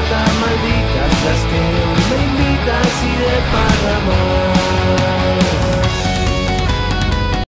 tan malditas las que hoy me invitas y de parramar.